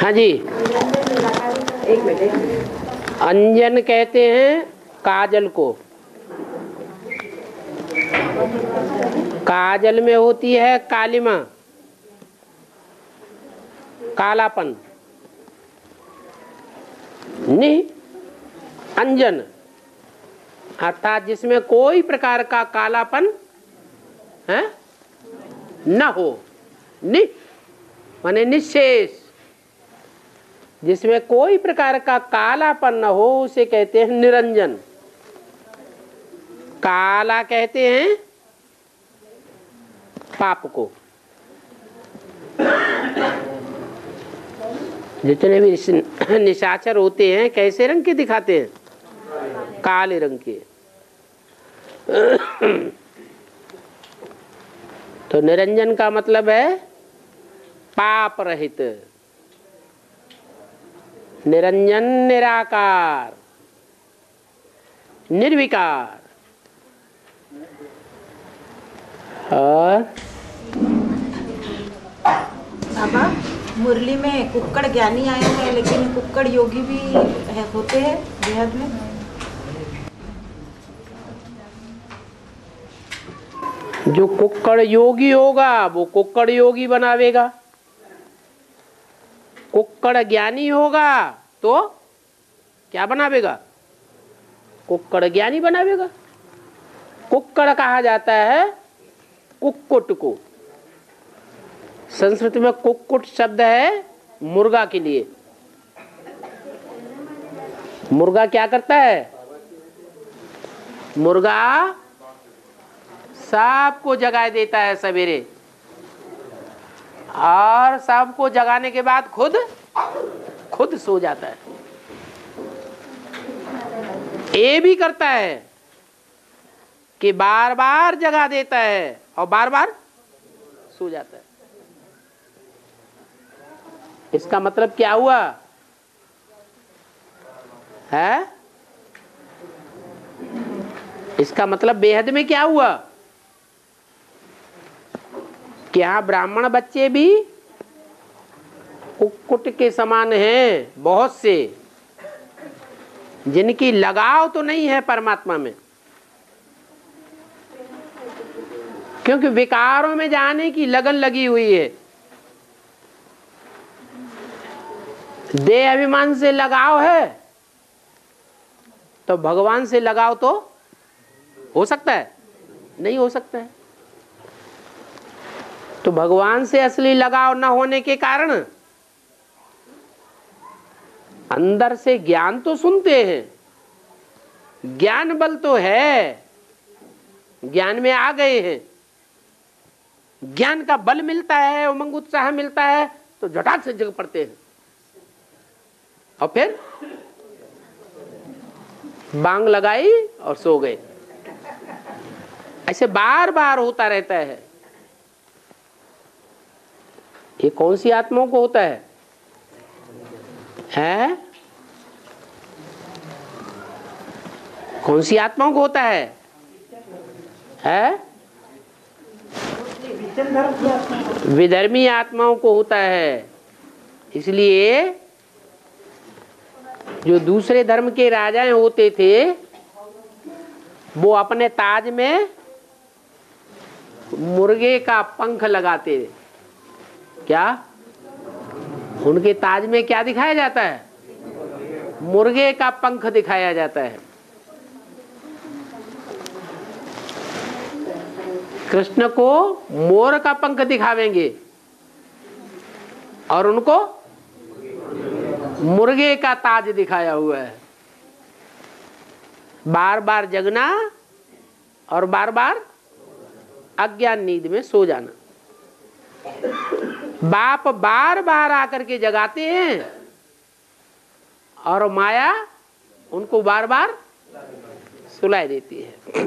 हाँ जी, एक मिनट। अंजन कहते हैं काजल को। काजल में होती है कालिमा, कालापन। नहीं, अंजन अर्थात जिसमें कोई प्रकार का कालापन है न हो। नि माने निशेष, जिसमें कोई प्रकार का कालापन न हो उसे कहते हैं निरंजन। काला कहते हैं पाप को। जितने भी निशाचर होते हैं कैसे रंग के दिखाते हैं? काले रंग के। तो निरंजन का मतलब है पाप रहित, निरंजन, निराकार, निर्विकार। और बाबा, मुरली में कुक्कड़ ज्ञानी आया है, लेकिन कुक्कड़ योगी भी होते हैं बेहद में। जो कुक्कड़ योगी होगा वो कुक्कड़ योगी बनावेगा, कुक्कड़ ज्ञानी होगा तो क्या बनावेगा? कुक्कड़ ज्ञानी बनावेगा। कुक्कड़ कहा जाता है कुक्कुट को। संस्कृत में कुक्कुट शब्द है मुर्गा के लिए। मुर्गा क्या करता है? मुर्गा सबको जगा देता है सवेरे, और सबको जगाने के बाद खुद सो जाता है। ये भी करता है कि बार बार जगा देता है और बार बार सो जाता है। इसका मतलब क्या हुआ है? इसका मतलब बेहद में क्या हुआ कि यहाँ ब्राह्मण बच्चे भी कुक्कुट के समान हैं, बहुत से, जिनकी लगाव तो नहीं है परमात्मा में, क्योंकि विकारों में जाने की लगन लगी हुई है। देह अभिमान से लगाव है तो भगवान से लगाव तो हो सकता है? नहीं हो सकता है। तो भगवान से असली लगाव न होने के कारण अंदर से ज्ञान तो सुनते हैं, ज्ञान बल तो है, ज्ञान में आ गए हैं, ज्ञान का बल मिलता है, उमंग उत्साह मिलता है तो झटाक से जग पड़ते हैं और फिर बांग लगाई और सो गए। ऐसे बार बार होता रहता है। ये कौन सी आत्माओं को होता है? हैं? कौन सी आत्माओं को होता है? हैं? विधर्मी आत्माओं को होता है। इसलिए जो दूसरे धर्म के राजाएं होते थे वो अपने ताज में मुर्गे का पंख लगाते थे। क्या उनके ताज में क्या दिखाया जाता है? मुर्गे का पंख दिखाया जाता है। कृष्ण को मोर का पंख दिखावेंगे और उनको मुर्गे का ताज दिखाया हुआ है। बार बार जगना और बार बार अज्ञान नींद में सो जाना। बाप बार बार आकर के जगाते हैं और माया उनको बार बार सुलाई देती है।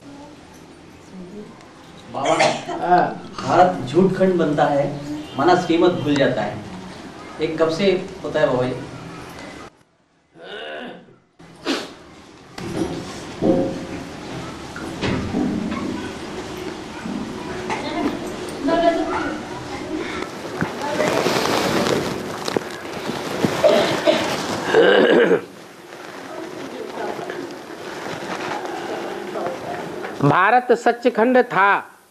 बाबा, भारत झूठ खंड बनता है, माना श्रीमत भूल जाता है। एक कब से होता है बाबा जी? भारत सच्चखंड था,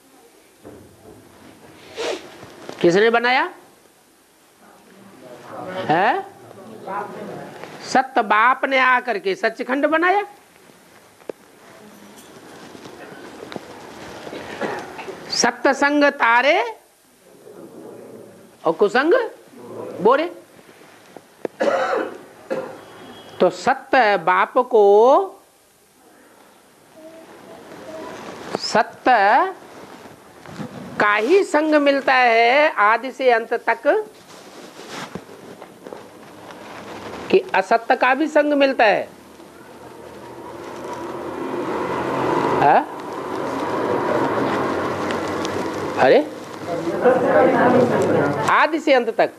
किसने बनाया है? सत्य बाप ने आकर के सच्चखंड बनाया। सत्य संग तारे और कुसंग बोरे। तो सत्य बाप को सत्य का ही संग मिलता है आदि से अंत तक, कि असत्य का भी संग मिलता है? अरे आदि से अंत तक,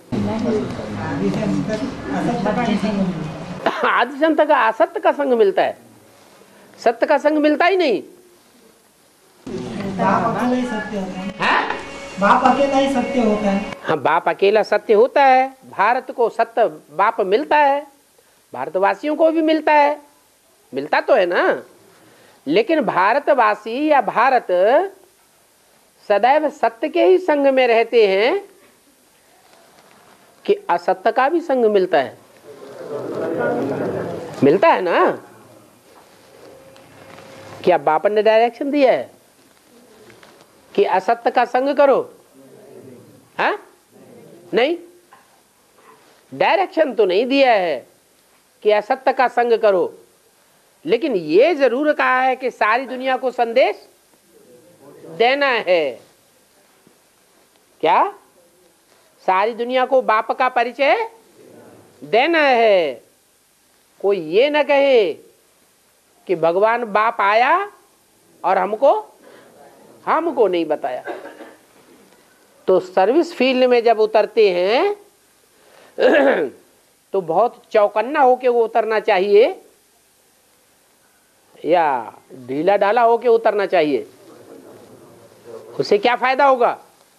आदि से अंत तक असत्य का संग मिलता है, सत्य का संग मिलता ही नहीं। बाप अकेला ही सत्य होता है। हाँ, बाप अकेला सत्य होता है। भारत को सत्य बाप मिलता है, भारतवासियों को भी मिलता है, मिलता तो है ना। लेकिन भारतवासी या भारत सदैव सत्य के ही संग में रहते हैं कि असत्य का भी संग मिलता है? मिलता है ना। क्या बाप ने डायरेक्शन दिया है कि असत्य का संग करो? हाँ, नहीं, डायरेक्शन तो नहीं दिया है कि असत्य का संग करो, लेकिन ये जरूर कहा है कि सारी दुनिया को संदेश देना है। क्या? सारी दुनिया को बाप का परिचय देना है। कोई ये न कहे कि भगवान बाप आया और हमको नहीं बताया। तो सर्विस फील्ड में जब उतरते हैं तो बहुत चौकन्ना होके वो उतरना चाहिए या ढीला ढाला होके उतरना चाहिए? उससे क्या फायदा होगा?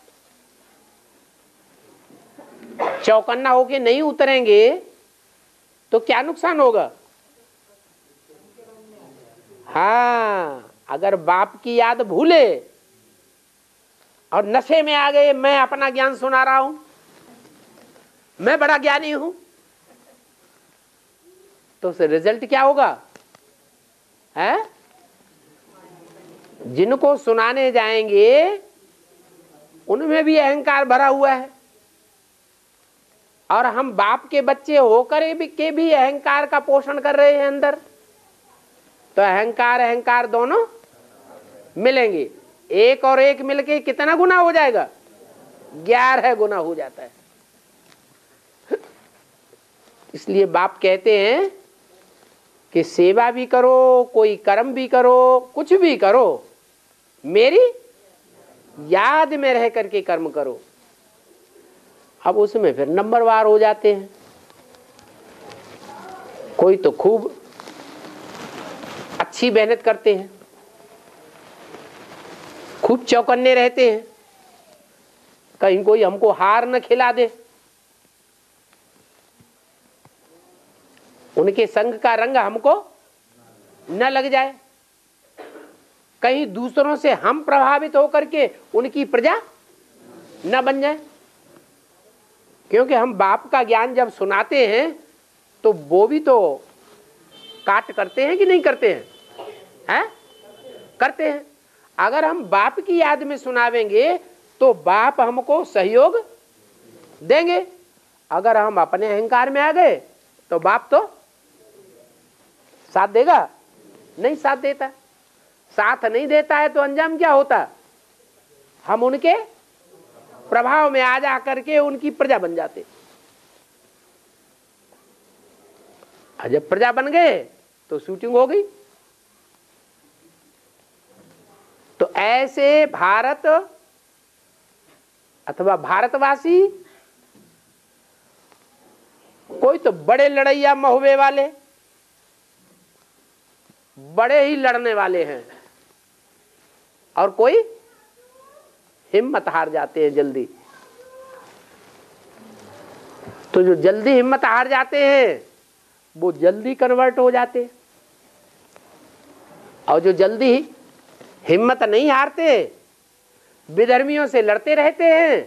चौकन्ना होके नहीं उतरेंगे तो क्या नुकसान होगा? हाँ, अगर बाप की याद भूले और नशे में आ गए, मैं अपना ज्ञान सुना रहा हूं, मैं बड़ा ज्ञानी हूं, तो उससे रिजल्ट क्या होगा? है? जिनको सुनाने जाएंगे उनमें भी अहंकार भरा हुआ है, और हम बाप के बच्चे होकर भी अहंकार का पोषण कर रहे हैं अंदर। तो अहंकार दोनों मिलेंगे, एक और एक मिलके कितना गुना हो जाएगा? 11 गुना हो जाता है। इसलिए बाप कहते हैं कि सेवा भी करो, कोई कर्म भी करो, कुछ भी करो, मेरी याद में रह करके कर्म करो। अब उसमें फिर नंबरवार हो जाते हैं। कोई तो खूब अच्छी मेहनत करते हैं, खूब चौकन्ने रहते हैं, कहीं कोई हमको हार न खिला दे, उनके संग का रंग हमको न लग जाए, कहीं दूसरों से हम प्रभावित होकर के उनकी प्रजा न बन जाए। क्योंकि हम बाप का ज्ञान जब सुनाते हैं तो वो भी तो काट करते हैं कि नहीं करते हैं? हैं? करते हैं। अगर हम बाप की याद में सुनावेंगे तो बाप हमको सहयोग देंगे। अगर हम अपने अहंकार में आ गए तो बाप तो साथ देगा? नहीं साथ देता। साथ नहीं देता है तो अंजाम क्या होता? हम उनके प्रभाव में आ जा करके उनकी प्रजा बन जाते। जब प्रजा बन गए तो शूटिंग हो गई। तो ऐसे भारत अथवा भारतवासी, कोई तो बड़े लड़ैया महुए वाले, बड़े ही लड़ने वाले हैं, और कोई हिम्मत हार जाते हैं जल्दी। तो जो जल्दी हिम्मत हार जाते हैं वो जल्दी कन्वर्ट हो जाते हैं, और जो जल्दी हिम्मत नहीं हारते, विधर्मियों से लड़ते रहते हैं।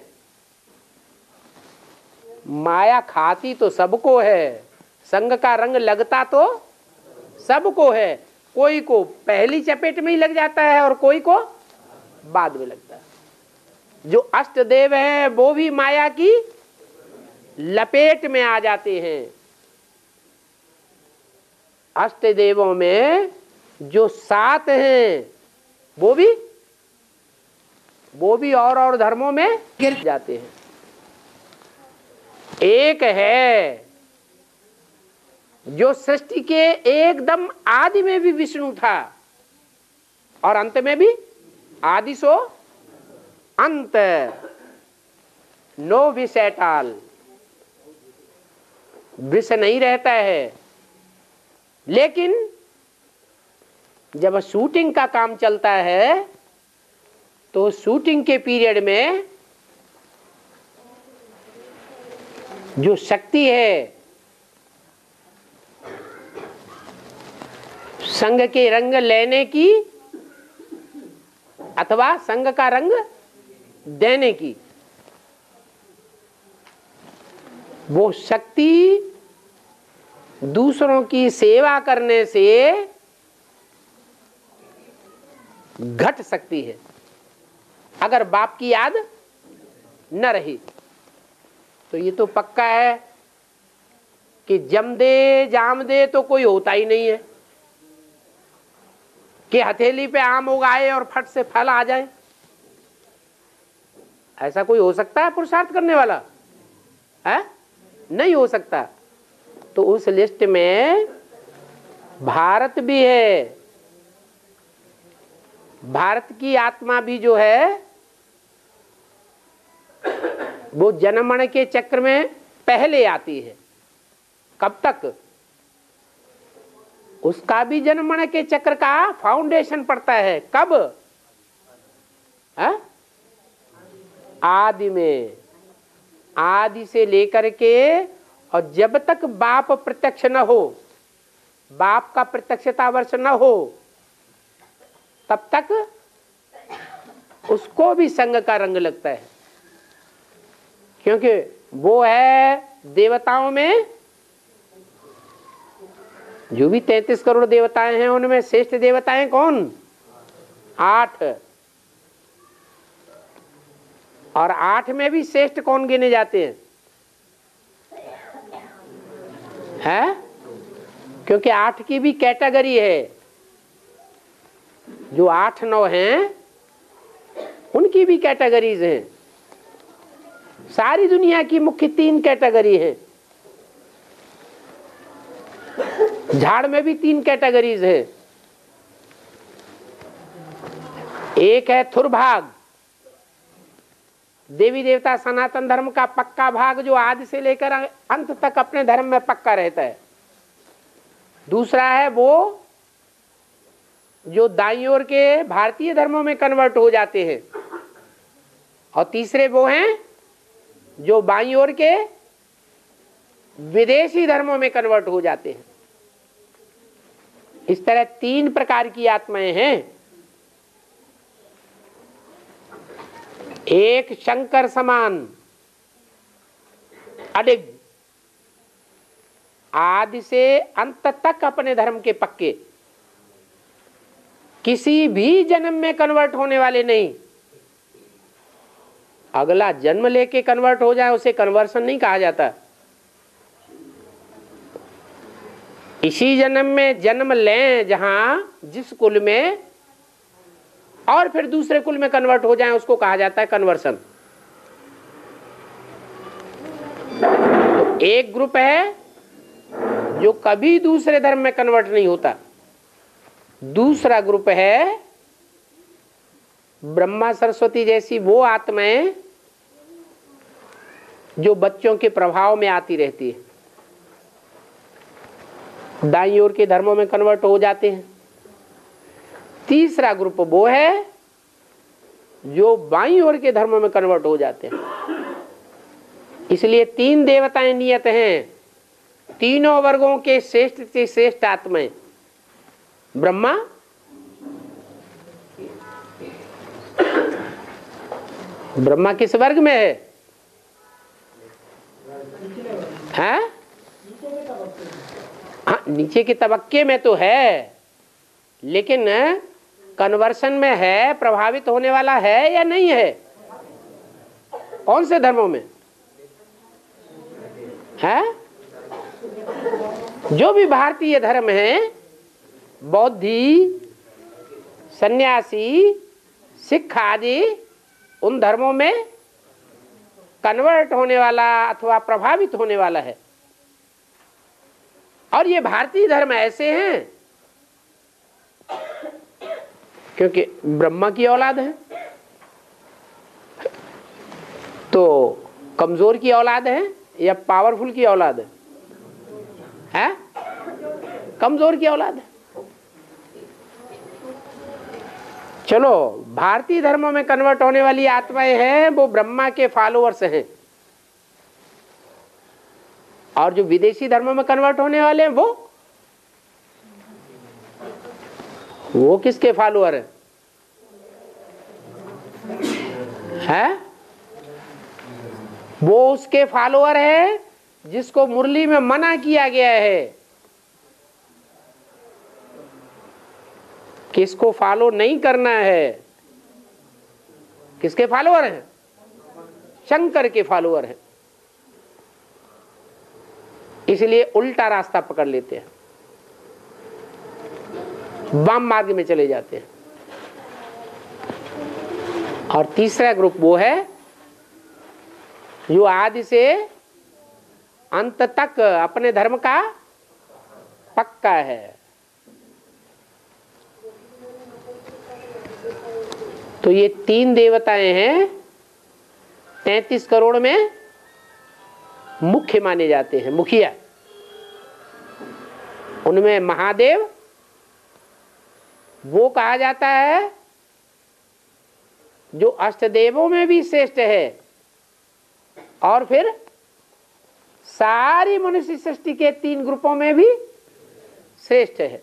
माया खाती तो सबको है, संग का रंग लगता तो सबको है। कोई को पहली चपेट में ही लग जाता है और कोई को बाद में लगता है। जो अष्ट देव हैं वो भी माया की लपेट में आ जाते हैं। अष्ट देवों में जो 7 हैं वो भी और धर्मों में गिर जाते हैं। एक है जो सृष्टि के एकदम आदि में भी विष्णु था और अंत में भी आदि सो अंत, नो विष एट ऑल, विष नहीं रहता है। लेकिन जब शूटिंग का काम चलता है तो शूटिंग के पीरियड में जो शक्ति है संग के रंग लेने की अथवा संग का रंग देने की, वो शक्ति दूसरों की सेवा करने से घट सकती है अगर बाप की याद न रही। तो ये तो पक्का है कि जम दे जाम दे तो कोई होता ही नहीं है कि हथेली पे आम उगाए और फट से फल आ जाए। ऐसा कोई हो सकता है पुरुषार्थ करने वाला है? नहीं हो सकता। तो उस लिस्ट में भारत भी है। भारत की आत्मा भी जो है वो जनमण के चक्र में पहले आती है। कब तक? उसका भी जनमण के चक्र का फाउंडेशन पड़ता है। कब? है? आदि में, आदि से लेकर के, और जब तक बाप प्रत्यक्ष न हो, बाप का प्रत्यक्षता वर्ष न हो, तब तक उसको भी संग का रंग लगता है। क्योंकि वो है देवताओं में, जो भी 33 करोड़ देवताएं हैं उनमें श्रेष्ठ देवताएं कौन? 8। और 8 में भी श्रेष्ठ कौन गिने जाते हैं? है? क्योंकि 8 की भी कैटेगरी है। जो 8-9 हैं उनकी भी कैटेगरीज हैं। सारी दुनिया की मुख्य 3 कैटेगरी हैं। झाड़ में भी 3 कैटेगरीज है। एक है थुर भाग, देवी देवता सनातन धर्म का पक्का भाग जो आदि से लेकर अंत तक अपने धर्म में पक्का रहता है। दूसरा है वो जो दाईं ओर के भारतीय धर्मों में कन्वर्ट हो जाते हैं। और तीसरे वो हैं जो बाईं ओर के विदेशी धर्मों में कन्वर्ट हो जाते हैं। इस तरह 3 प्रकार की आत्माएं हैं। एक शंकर समान अडिग, आदि से अंत तक अपने धर्म के पक्के, किसी भी जन्म में कन्वर्ट होने वाले नहीं। अगला जन्म लेके कन्वर्ट हो जाए उसे कन्वर्सन नहीं कहा जाता। इसी जन्म में जन्म लें जहां जिस कुल में, और फिर दूसरे कुल में कन्वर्ट हो जाए उसको कहा जाता है कन्वर्सन। तो एक ग्रुप है जो कभी दूसरे धर्म में कन्वर्ट नहीं होता। दूसरा ग्रुप है ब्रह्मा सरस्वती जैसी वो आत्माएं जो बच्चों के प्रभाव में आती रहती है, दाईं ओर के धर्मों में कन्वर्ट हो जाते हैं। तीसरा ग्रुप वो है जो बाईं ओर के धर्मों में कन्वर्ट हो जाते हैं। इसलिए 3 देवताएं नियत हैं, तीनों वर्गों के श्रेष्ठ से श्रेष्ठ आत्माएं, ब्रह्मा ब्रह्मा किस वर्ग में है? हैं? हाँ, नीचे के तबक्के में तो है, लेकिन कन्वर्शन में है, प्रभावित होने वाला है या नहीं है? कौन से धर्मों में है? जो भी भारतीय धर्म है, बौद्धि, सन्यासी, सिख आदि, उन धर्मों में कन्वर्ट होने वाला अथवा प्रभावित होने वाला है। और ये भारतीय धर्म ऐसे हैं क्योंकि ब्रह्मा की औलाद है, तो कमजोर की औलाद है या पावरफुल की औलाद है? कमजोर की औलाद है। चलो, भारतीय धर्मों में कन्वर्ट होने वाली आत्माएं हैं, वो ब्रह्मा के फॉलोअर्स हैं। और जो विदेशी धर्मों में कन्वर्ट होने वाले हैं, वो किसके फॉलोअर हैं? वो उसके फॉलोअर है जिसको मुरली में मना किया गया है। किसको फॉलो नहीं करना है? किसके फॉलोअर हैं? शंकर के फॉलोअर हैं। इसलिए उल्टा रास्ता पकड़ लेते हैं, वाम मार्ग में चले जाते हैं। और तीसरा ग्रुप वो है जो आदि से अंत तक अपने धर्म का पक्का है। तो ये 3 देवताएं हैं, 33 करोड़ में मुख्य माने जाते हैं, मुखिया। उनमें महादेव वो कहा जाता है जो अष्टदेवों में भी श्रेष्ठ है, और फिर सारी मनुष्य सृष्टि के 3 ग्रुपों में भी श्रेष्ठ है।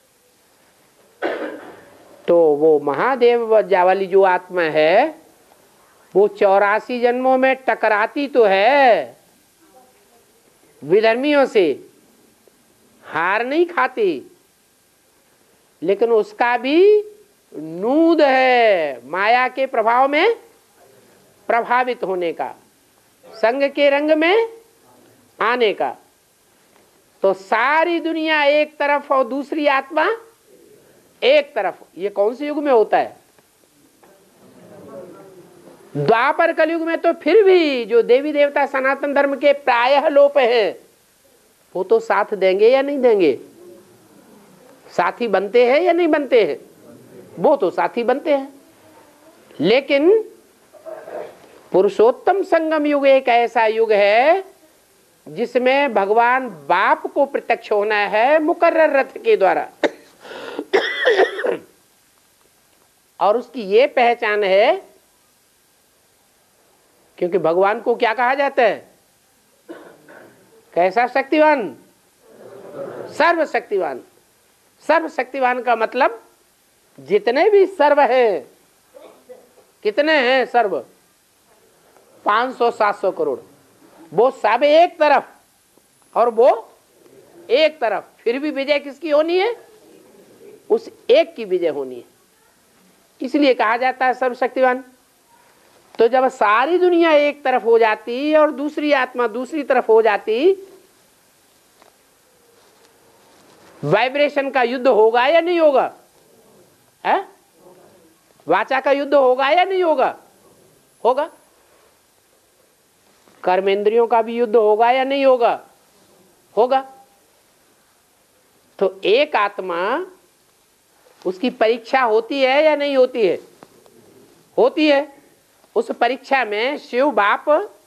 तो वो महादेव वाली जो आत्मा है, वो 84 जन्मों में टकराती तो है विधर्मियों से, हार नहीं खाती, लेकिन उसका भी नूद है माया के प्रभाव में प्रभावित होने का, संग के रंग में आने का। तो सारी दुनिया एक तरफ और दूसरी आत्मा एक तरफ। ये कौन से युग में होता है? द्वापर कलयुग में तो फिर भी जो देवी देवता सनातन धर्म के प्रायः लोप हैं, वो तो साथ देंगे या नहीं देंगे? साथी बनते हैं या नहीं बनते हैं? वो तो साथी बनते हैं। लेकिन पुरुषोत्तम संगम युग एक ऐसा युग है जिसमें भगवान बाप को प्रत्यक्ष होना है मुकर्रर रथ के द्वारा। और उसकी ये पहचान है, क्योंकि भगवान को क्या कहा जाता है? कैसा शक्तिवान? सर्वशक्तिवान। सर्वशक्तिवान का मतलब जितने भी सर्व हैं, कितने हैं सर्व? 500-700 करोड़। वो सब एक तरफ और वो एक तरफ, फिर भी विजय किसकी होनी है? उस एक की विजय होनी है। इसलिए कहा जाता है सर्वशक्तिवान। तो जब सारी दुनिया एक तरफ हो जाती और दूसरी आत्मा दूसरी तरफ हो जाती, वाइब्रेशन का युद्ध होगा या नहीं होगा? है? वाचा का युद्ध होगा या नहीं होगा? होगा। कर्मेंद्रियों का भी युद्ध होगा या नहीं होगा? होगा। तो एक आत्मा, उसकी परीक्षा होती है या नहीं होती है? होती है। उस परीक्षा में शिव बाप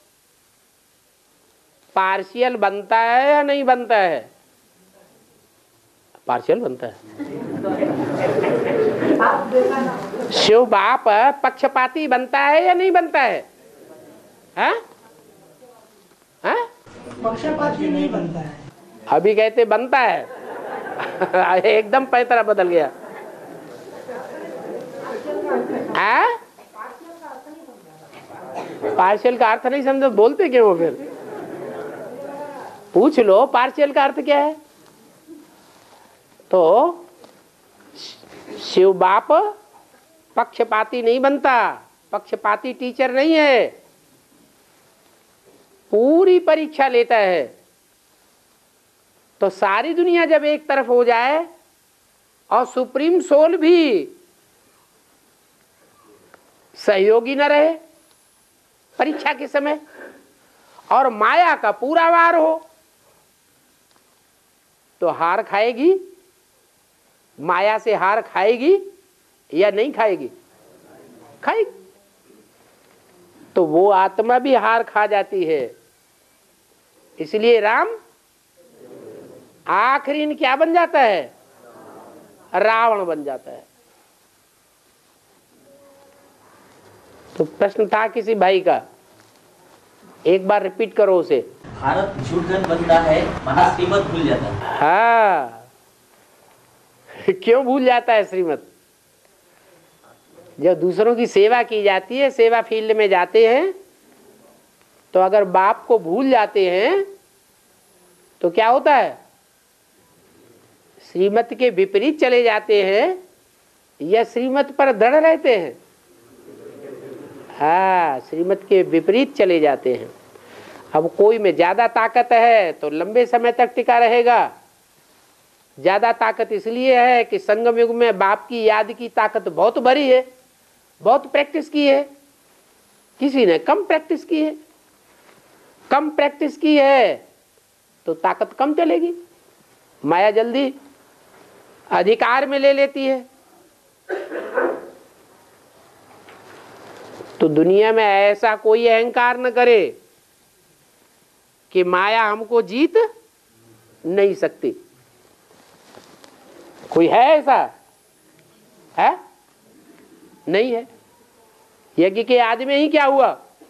पार्शियल बनता है या नहीं बनता है? पार्शियल बनता है। शिव बाप पक्षपाती बनता है या नहीं बनता है? हैं? हैं? पक्षपाती नहीं बनता है। अभी कहते बनता है। एकदम पैतरा बदल गया। पार्शियल का अर्थ नहीं समझो, बोलते क्यों हो फिर? पूछ लो पार्शियल का अर्थ क्या है। तो शिव बाप पक्षपाती नहीं बनता, पक्षपाती टीचर नहीं है, पूरी परीक्षा लेता है। तो सारी दुनिया जब एक तरफ हो जाए और सुप्रीम सोल भी सहयोगी न रहे परीक्षा के समय, और माया का पूरा वार हो, तो हार खाएगी, माया से हार खाएगी या नहीं खाएगी? खाएगी। तो वो आत्मा भी हार खा जाती है। इसलिए राम आखिरी क्या बन जाता है? रावण बन जाता है। तो प्रश्न था किसी भाई का, एक बार रिपीट करो उसे। भारत झूठगन बनता है, माना श्रीमत भूल जाता है। हाँ, क्यों भूल जाता है श्रीमत? जब दूसरों की सेवा की जाती है, सेवा फील्ड में जाते हैं, तो अगर बाप को भूल जाते हैं तो क्या होता है? श्रीमत के विपरीत चले जाते हैं या श्रीमत पर दृढ़ रहते हैं? हाँ, श्रीमत के विपरीत चले जाते हैं। अब कोई में ज्यादा ताकत है तो लंबे समय तक टिका रहेगा। ज्यादा ताकत इसलिए है कि संगम युग में बाप की याद की ताकत बहुत भरी है, बहुत प्रैक्टिस की है। किसी ने कम प्रैक्टिस की है, कम प्रैक्टिस की है तो ताकत कम चलेगी, माया जल्दी अधिकार में ले लेती है। तो दुनिया में ऐसा कोई अहंकार न करे कि माया हमको जीत नहीं सकती। कोई है ऐसा? है? नहीं है। यज्ञ के आदि में ही क्या हुआ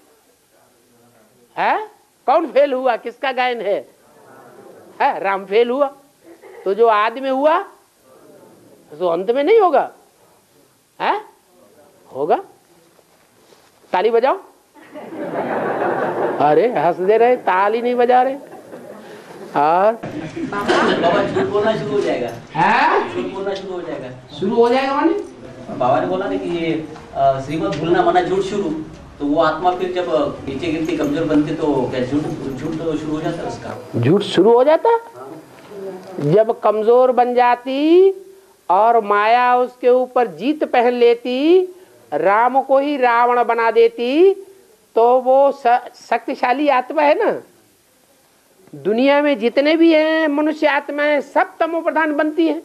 है? कौन फेल हुआ? किसका गायन है? राम फेल हुआ। तो जो आदि में हुआ तो अंत में नहीं होगा? है? होगा। ताली बजाओ। अरे हंस दे रहे, ताली नहीं बजा रहे। और बाबा झूठ बोलना शुरू हो जाएगा। झूठ बोलना शुरू हो जाएगा। शुरू हो जाएगा माने? बाबा ने बोला ना कि ये श्रीमत भूलना माना झूठ शुरू, तो वो आत्मा फिर जब नीचे गिरती कमजोर बनती तो क्या झूठ तो शुरू हो जाता है उसका? झूठ शुरू हो जाता जब कमजोर बन जाती और माया उसके ऊपर जीत पहन लेती, राम को ही रावण बना देती, तो वो शक्तिशाली आत्मा है ना। दुनिया में जितने भी हैं मनुष्य आत्माएं सब तमो प्रधान बनती हैं।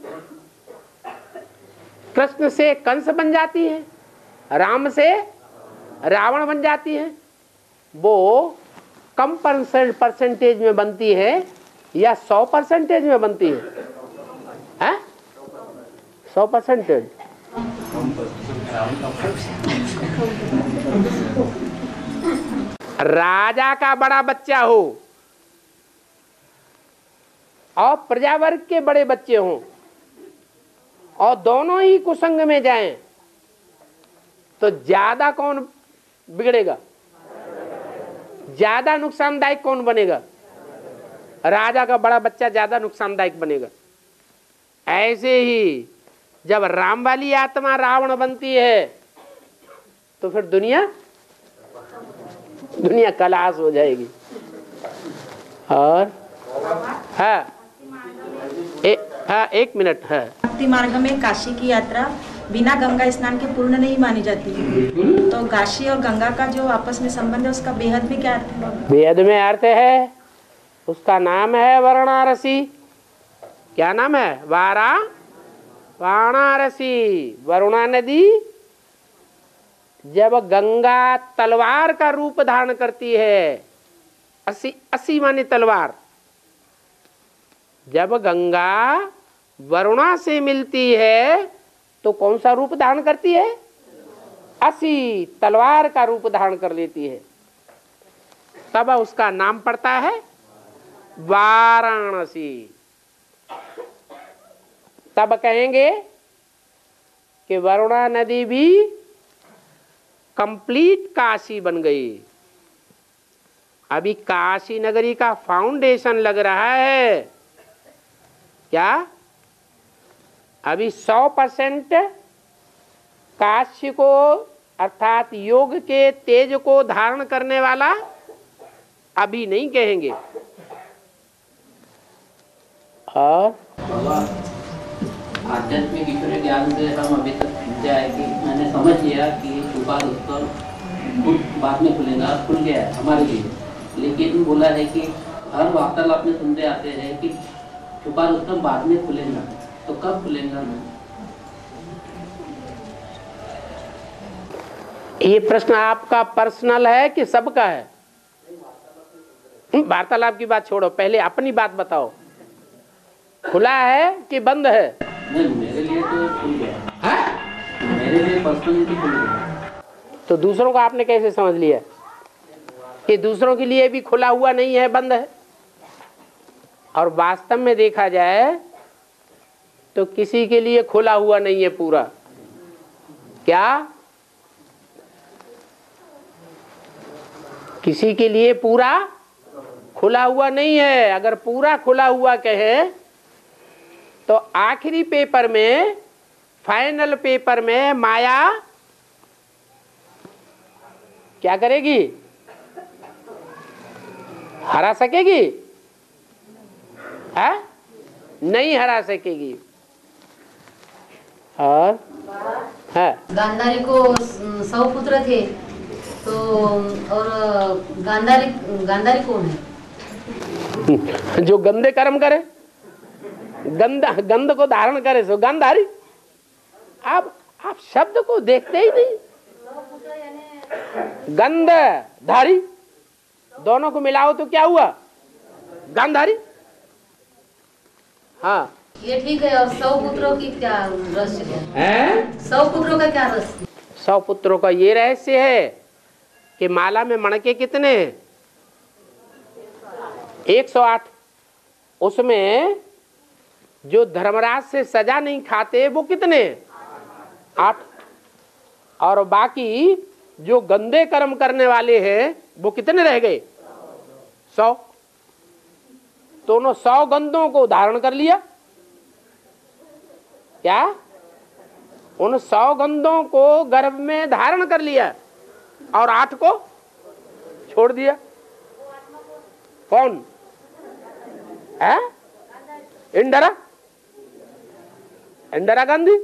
कृष्ण से कंस बन जाती है, राम से रावण बन जाती है। वो कम परसेंटेज में बनती है या 100% में बनती है? 100%। राजा का बड़ा बच्चा हो और प्रजावर्ग के बड़े बच्चे हों और दोनों ही कुसंग में जाएं, तो ज्यादा कौन बिगड़ेगा? ज्यादा नुकसानदायक कौन बनेगा? राजा का बड़ा बच्चा ज्यादा नुकसानदायक बनेगा। ऐसे ही जब राम वाली आत्मा रावण बनती है तो फिर दुनिया कलाश हो जाएगी। और एक मिनट है। भक्ति मार्ग में काशी की यात्रा बिना गंगा स्नान के पूर्ण नहीं मानी जाती है। तो काशी और गंगा का जो आपस में संबंध है उसका बेहद में क्या अर्थ है? बेहद में अर्थ है, उसका नाम है वाराणसी। क्या नाम है? वाराणसी। वरुणा नदी जब गंगा तलवार का रूप धारण करती है, 80 माने तलवार, जब गंगा वरुणा से मिलती है तो कौन सा रूप धारण करती है? 80 तलवार का रूप धारण कर लेती है। तब उसका नाम पड़ता है वाराणसी। तब कहेंगे कि वरुणा नदी भी कंप्लीट काशी बन गई। अभी काशी नगरी का फाउंडेशन लग रहा है क्या? अभी 100% काशी को अर्थात योग के तेज को धारण करने वाला अभी नहीं कहेंगे। और आध्यात्मिक ईश्वरीय ज्ञान से हम अभी तक समझे है कि मैंने समझ लिया कि छुपा रुस्तम बाद में खुलेगा, खुल गया है हमारे लिए। लेकिन बोला है कि हर वार्तालाप में सुनते आते हैं कि छुपा रुस्तम बाद में खुलेगा, तो कब खुलेगा? ये प्रश्न आपका पर्सनल है कि सबका है? वार्तालाप की बात छोड़ो, पहले अपनी बात बताओ, खुला है कि बंद है? नहीं, मेरे लिए तो खुल गया है, मेरे लिए पर्सनली खुल गया। तो दूसरों को आपने कैसे समझ लिया कि दूसरों के लिए भी खुला हुआ नहीं है, बंद है? और वास्तव में देखा जाए तो किसी के लिए खुला हुआ नहीं है पूरा। क्या किसी के लिए पूरा खुला हुआ नहीं है? अगर पूरा खुला हुआ कहे तो आखिरी पेपर में, फाइनल पेपर में माया क्या करेगी? हरा सकेगी? है? नहीं हरा सकेगी। और है गांधारी को 100 पुत्र थे, तो और गांधारी कौन है? जो गंदे कर्म करे, गंध को धारण करे सो गांधारी। आप शब्द को देखते ही नहीं। गंध धारी दोनों को मिलाओ तो क्या हुआ? गांधारी। हाँ, ये ठीक है। और 100 पुत्रों की क्या रहस्य है? 100 पुत्रों का क्या रहस्य? 100 पुत्रों का ये रहस्य है कि माला में मणके कितने हैं? 108। उसमें जो धर्मराज से सजा नहीं खाते वो कितने? 8। और बाकी जो गंदे कर्म करने वाले हैं वो कितने रह गए? 100। तो उन्होंने 100 गंदों को धारण कर लिया। क्या? उन 100 गंदों को गर्भ में धारण कर लिया और 8 को छोड़ दिया। कौन है? इंदिरा गांधी।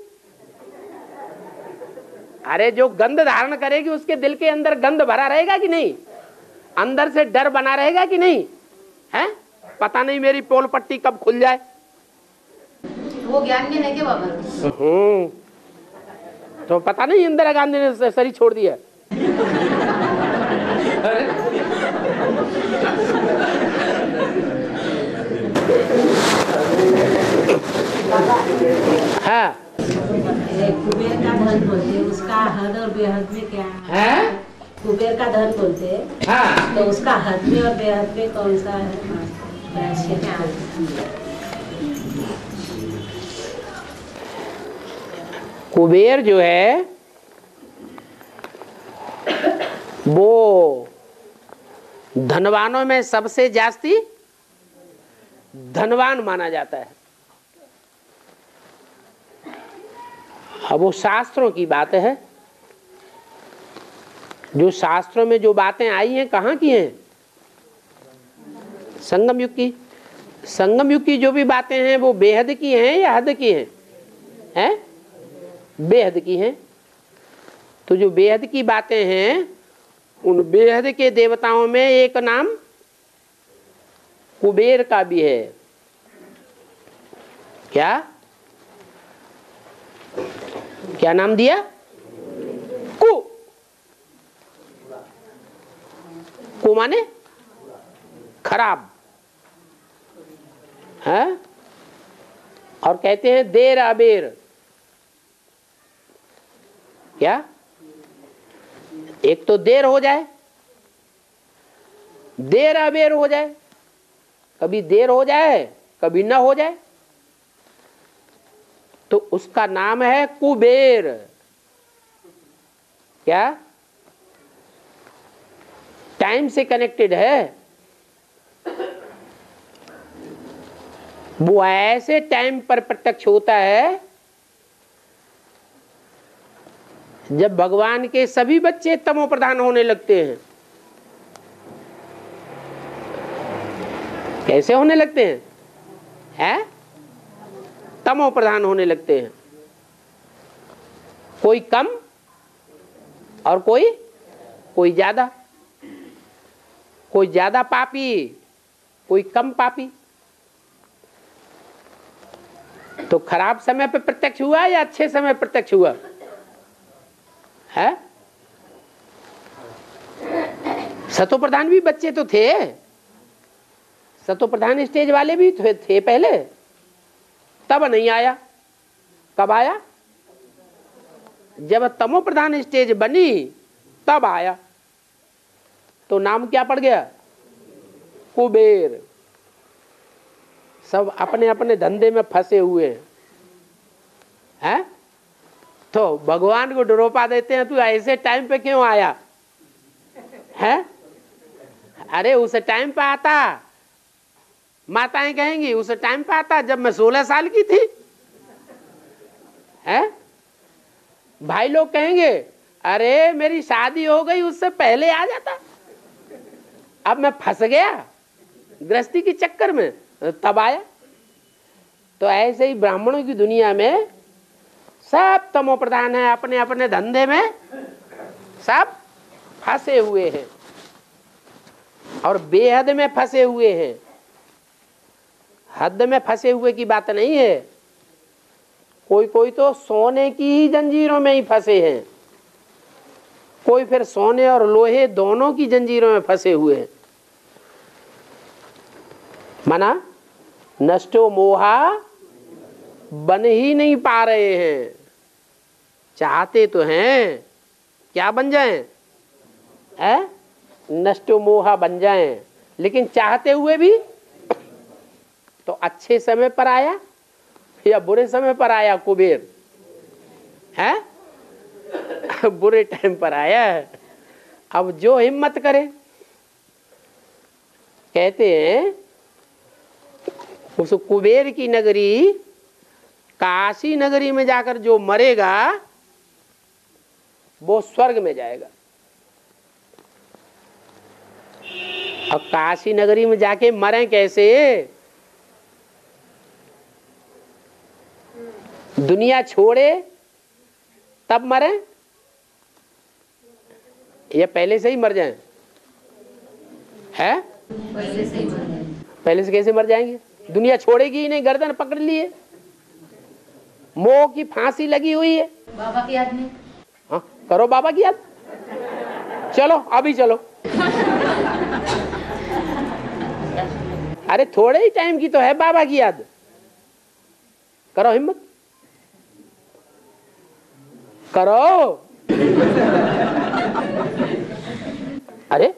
अरे जो गंध धारण करेगी उसके दिल के अंदर गंध भरा रहेगा कि नहीं? अंदर से डर बना रहेगा कि नहीं? है? पता नहीं मेरी पोल पट्टी कब खुल जाए। वो ज्ञान में नहीं के बाबा। तो पता नहीं इंदिरा गांधी ने शरीर छोड़ दिया। हाँ, कुबेर का धन बोलते, उसका हद और बेहद में क्या है? कुबेर का धन बोलते, हाँ, तो उसका हद में और बेहद में कौन सा है? क्या कुबेर जो है वो धनवानों में सबसे जास्ती धनवान माना जाता है। अब वो शास्त्रों की बात है। जो शास्त्रों में जो बातें आई हैं कहाँ की हैं? संगम युग की। संगम युग की जो भी बातें हैं वो बेहद की हैं या हद की हैं? हैं? बेहद की हैं। तो जो बेहद की बातें हैं उन बेहद के देवताओं में एक नाम कुबेर का भी है। क्या क्या नाम दिया? कु माने खराब है। और कहते हैं देर अबेर। क्या? एक तो देर हो जाए, देर अबेर हो जाए, कभी देर हो जाए कभी न हो जाए, तो उसका नाम है कुबेर। क्या? टाइम से कनेक्टेड है। वो ऐसे टाइम पर प्रत्यक्ष होता है जब भगवान के सभी बच्चे तमो प्रधान होने लगते हैं। कैसे होने लगते हैं? हैं? तमो प्रधान होने लगते हैं। कोई कम और कोई ज्यादा, कोई ज्यादा पापी, कोई कम पापी। तो खराब समय पे प्रत्यक्ष हुआ या अच्छे समय प्रत्यक्ष हुआ है? सतो प्रधान भी बच्चे तो थे, सतो प्रधान स्टेज वाले भी थे पहले, तब नहीं आया। कब आया? जब तमो प्रधान स्टेज बनी तब आया। तो नाम क्या पड़ गया? कुबेर। सब अपने अपने धंधे में फंसे हुए हैं। तो भगवान को डरोपा देते हैं, तू ऐसे टाइम पे क्यों आया है? अरे उस टाइम पे आता, माताएं कहेंगी उस टाइम पे आता जब मैं 16 साल की थी। है? भाई लोग कहेंगे अरे मेरी शादी हो गई, उससे पहले आ जाता, अब मैं फंस गया गृहस्थी के चक्कर में, तब आया। तो ऐसे ही ब्राह्मणों की दुनिया में सब तमो प्रधान है, अपने अपने धंधे में सब फंसे हुए हैं और बेहद में फंसे हुए हैं। हद में फंसे हुए की बात नहीं है, कोई तो सोने की ही जंजीरों में ही फंसे हैं, कोई फिर सोने और लोहे दोनों की जंजीरों में फंसे हुए हैं। माना नष्टो मोहा बन ही नहीं पा रहे हैं। चाहते तो हैं क्या बन जाएं? नष्टो मोहा बन जाएं, लेकिन चाहते हुए भी तो अच्छे समय पर आया या बुरे समय पर आया कुबेर? है? बुरे टाइम पर आया है। अब जो हिम्मत करे, कहते हैं उस कुबेर की नगरी काशी नगरी में जाकर जो मरेगा वो स्वर्ग में जाएगा। अब काशी नगरी में जाके मरे कैसे? दुनिया छोड़े तब मरे या पहले से ही मर जाएं? है? पहले से कैसे मर जाएंगे? दुनिया छोड़ेगी ही नहीं, गर्दन पकड़ लिए, मोह की फांसी लगी हुई है। बाबा की याद में। हाँ, करो बाबा की याद, चलो अभी चलो। अरे थोड़े ही टाइम की तो है बाबा की याद, करो हिम्मत, करो। अरे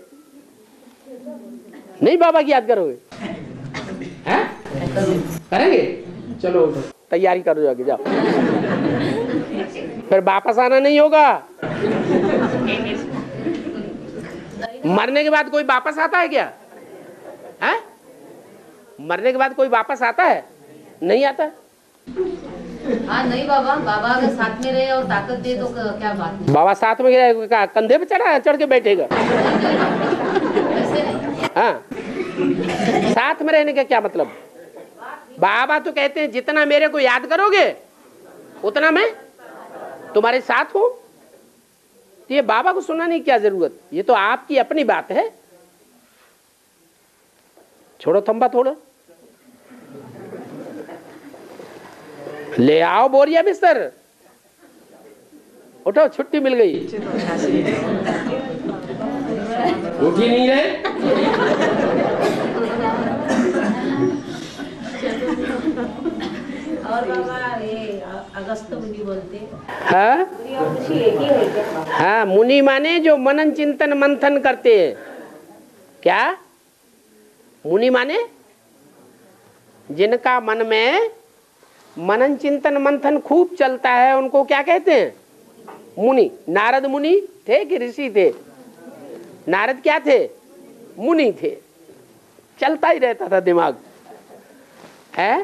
नहीं बाबा की याद करोगे? हैं? करेंगे? चलो उठो, तैयारी करो, जाके जाओ। फिर वापस आना नहीं होगा। मरने के बाद कोई वापस आता है क्या? है? मरने के बाद कोई वापस आता है? नहीं आता। हाँ नहीं बाबा, बाबा अगर साथ में रहे और ताकत दे तो क्या बात है। बाबा साथ में रहेगा, कंधे पे चढ़ के बैठेगा? हाँ, साथ में रहने का क्या मतलब? बाबा तो कहते हैं जितना मेरे को याद करोगे उतना मैं तुम्हारे साथ हूं। तो ये बाबा को सुनाने की क्या जरूरत? ये तो आपकी अपनी बात है। छोड़ो थंबा, थोड़ा ले आओ बोरिया बिस्तर, उठो, छुट्टी मिल गई। उठ ही नहीं रहे। और बाबा ये अगस्त मुनि बोलते हाँ हाँ, मुनि माने जो मनन चिंतन मंथन करते हैं। क्या? मुनि माने जिनका मन में मनन चिंतन मंथन खूब चलता है, उनको क्या कहते हैं? मुनि। नारद मुनि थे कि ऋषि थे? नारद क्या थे? मुनि थे, चलता ही रहता था दिमाग है।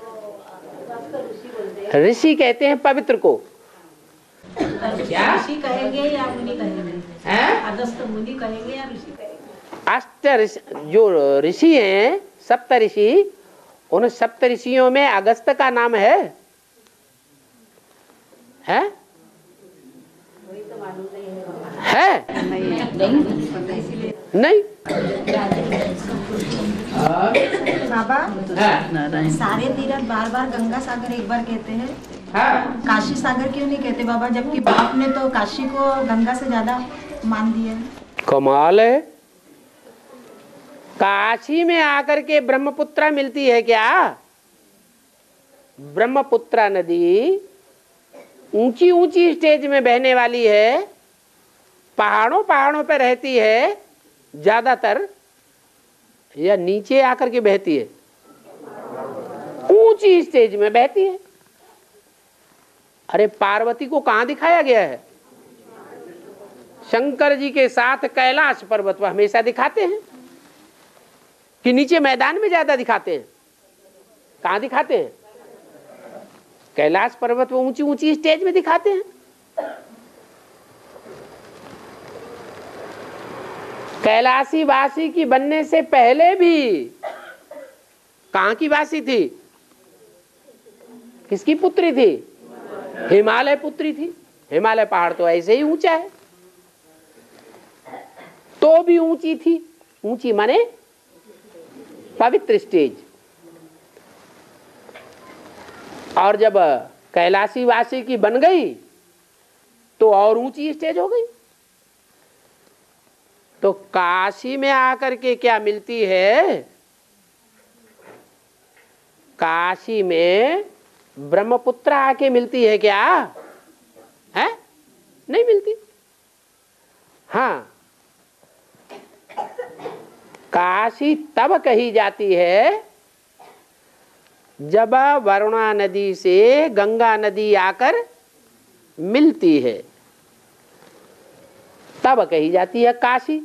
ऋषि कहते हैं पवित्र को। क्या ऋषि कहेंगे या मुनि कहेंगे? अगस्त मुनि कहेंगे या ऋषि कहेंगे? अष्ट जो ऋषि हैं, सप्त ऋषि, उन सप्त ऋषियों में अगस्त का नाम है? है? नहीं। बाबा सारे तीर्थ बार बार गंगा सागर एक बार कहते हैं, काशी सागर क्यों नहीं कहते बाबा? जबकि बाप ने तो काशी को गंगा से ज्यादा मान दिया। कमाल है। काशी में आकर के ब्रह्मपुत्रा मिलती है क्या? ब्रह्मपुत्रा नदी ऊंची ऊंची स्टेज में बहने वाली है, पहाड़ों पहाड़ों पे रहती है ज्यादातर, या नीचे आकर के बहती है? ऊंची स्टेज में बहती है। अरे पार्वती को कहां दिखाया गया है? शंकर जी के साथ कैलाश पर्वत पर हमेशा दिखाते हैं कि नीचे मैदान में ज्यादा दिखाते हैं? कहां दिखाते हैं? कैलाश पर्वत पर ऊंची ऊंची स्टेज में दिखाते हैं। कैलाशी वासी की बनने से पहले भी कहां की वासी थी? किसकी पुत्री थी? हिमालय पुत्री थी। हिमालय पहाड़ तो ऐसे ही ऊंचा है, तो भी ऊंची थी। ऊंची माने पवित्र स्टेज। और जब कैलाशी वासी की बन गई तो और ऊंची स्टेज हो गई। तो काशी में आकर के क्या मिलती है? काशी में ब्रह्मपुत्रा आके मिलती है क्या? है? नहीं मिलती। हाँ, काशी तब कही जाती है जब वरुणा नदी से गंगा नदी आकर मिलती है, तब कही जाती है काशी।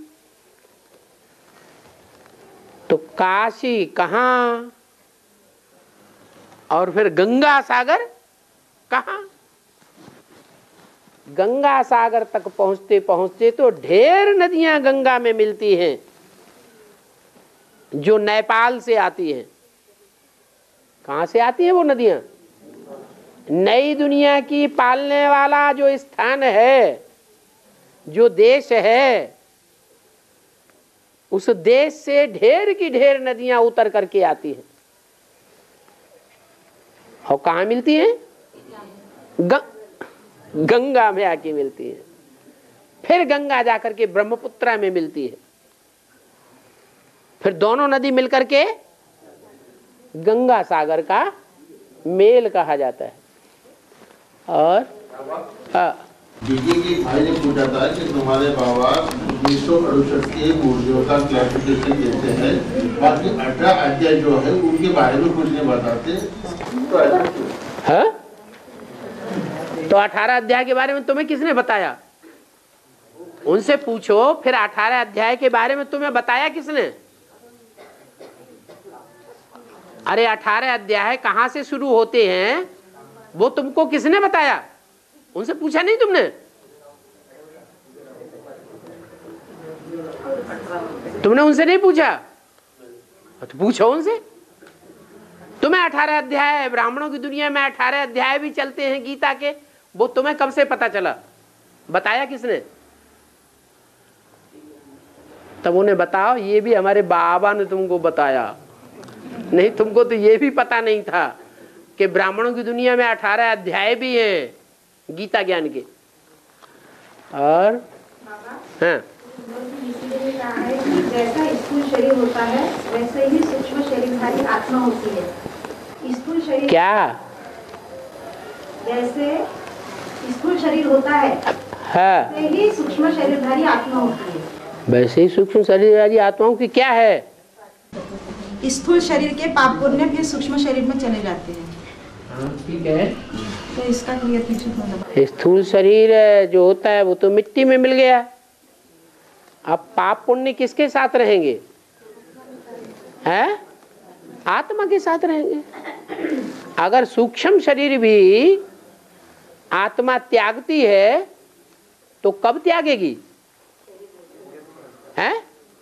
तो काशी कहाँ और फिर गंगा सागर कहाँ? गंगा सागर तक पहुंचते पहुंचते तो ढेर नदियां गंगा में मिलती हैं जो नेपाल से आती हैं। कहां से आती हैं वो नदियां? नई दुनिया की पालने वाला जो स्थान है, जो देश है, उस देश से ढेर की ढेर नदियां उतर करके आती हैं। और कहां मिलती हैं? गंगा में आके मिलती है। फिर गंगा जाकर के ब्रह्मपुत्रा में मिलती है। फिर दोनों नदी मिलकर के गंगा सागर का मेल कहा जाता है। और की भाई ने पूछा था कि तुम्हारे बाबा 1968 के मूर्तियों का क्लासिफिकेशन देते हैं, बाकी 18 अध्याय जो है उनके बारे में कुछ नहीं बताते। तो 18 अध्याय के बारे में तुम्हें किसने बताया? उनसे पूछो। फिर 18 अध्याय के बारे में तुम्हें बताया किसने? अरे 18 अध्याय कहां से शुरू होते हैं वो तुमको किसने बताया? उनसे पूछा नहीं तुमने? तुमने उनसे नहीं पूछा? तो पूछो उनसे। तुम्हें 18 अध्याय, ब्राह्मणों की दुनिया में 18 अध्याय भी चलते हैं गीता के, वो तुम्हें कब से पता चला? बताया किसने? तब उन्हें बताओ ये भी हमारे बाबा ने तुमको बताया। नहीं, तुमको तो ये भी पता नहीं था कि ब्राह्मणों की दुनिया में 18 अध्याय भी हैं गीता ज्ञान के। और हाँ, जैसा स्थूल शरीर होता है वैसे ही सूक्ष्म शरीरधारी आत्मा होती है। स्थूल शरीर क्या? जैसे स्थूल शरीर होता है हाँ, वैसे ही सूक्ष्म शरीरधारी आत्मा होती है। वैसे ही सूक्ष्म शरीरधारी आत्माओं की क्या है? स्थूल शरीर के पाप पुण्य फिर सूक्ष्म शरीर में चले जाते हैं। ठीक है, तो इसका क्लियर कीजिए। स्थूल शरीर जो होता है वो तो मिट्टी में मिल गया, अब पाप पुण्य किसके साथ रहेंगे? हैं? आत्मा के साथ रहेंगे। अगर सूक्ष्म शरीर भी आत्मा त्यागती है तो कब त्यागेगी? हैं?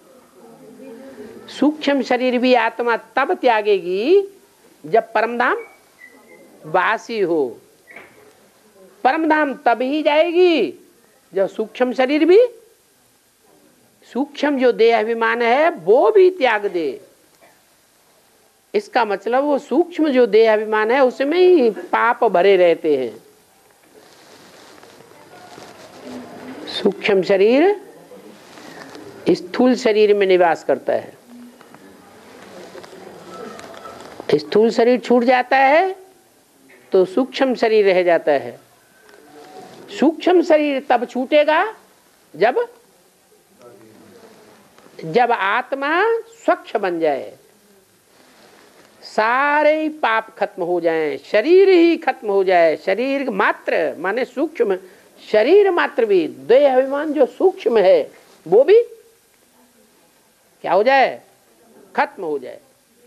सूक्ष्म शरीर भी आत्मा तब त्यागेगी जब परमधाम वासी हो। परमधाम तब ही जाएगी जब सूक्ष्म शरीर भी, सूक्ष्म जो देह अभिमान है वो भी त्याग दे। इसका मतलब वो सूक्ष्म जो देह अभिमान है उसमें ही पाप भरे रहते हैं। सूक्ष्म शरीर स्थूल शरीर में निवास करता है। स्थूल शरीर छूट जाता है तो सूक्ष्म शरीर रह जाता है। सूक्ष्म शरीर तब छूटेगा जब आत्मा स्वच्छ बन जाए, सारे ही पाप खत्म हो जाएं, शरीर ही खत्म हो जाए। शरीर मात्र माने सूक्ष्म शरीर मात्र भी, देह अभिमान जो सूक्ष्म है वो भी क्या हो जाए? खत्म हो जाए।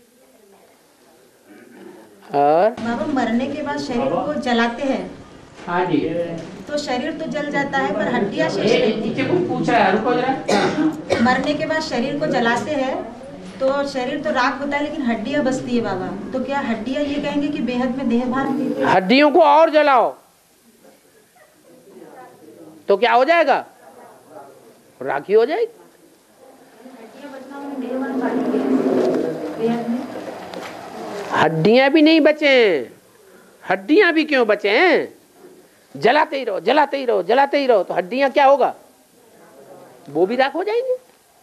और बाबा मरने के बाद शरीर को जलाते हैं। हाँ जी, तो शरीर तो जल जाता है पर हड्डियां शेष रहती कुछ पूछ रहा है, रुको जरा। मरने के बाद शरीर को जलाते हैं तो शरीर तो राख होता है लेकिन हड्डियां बचती है बाबा। तो क्या हड्डियां ये कहेंगे कि बेहद में देह भान? हड्डियों को और जलाओ तो क्या हो जाएगा? राखी हो जाएगी। हड्डियां भी नहीं बचे। हड्डियां भी क्यों बचे हैं? जलाते ही रहो, जलाते ही रहो, जलाते ही रहो तो हड्डियां क्या होगा? वो भी राख हो जाएंगे।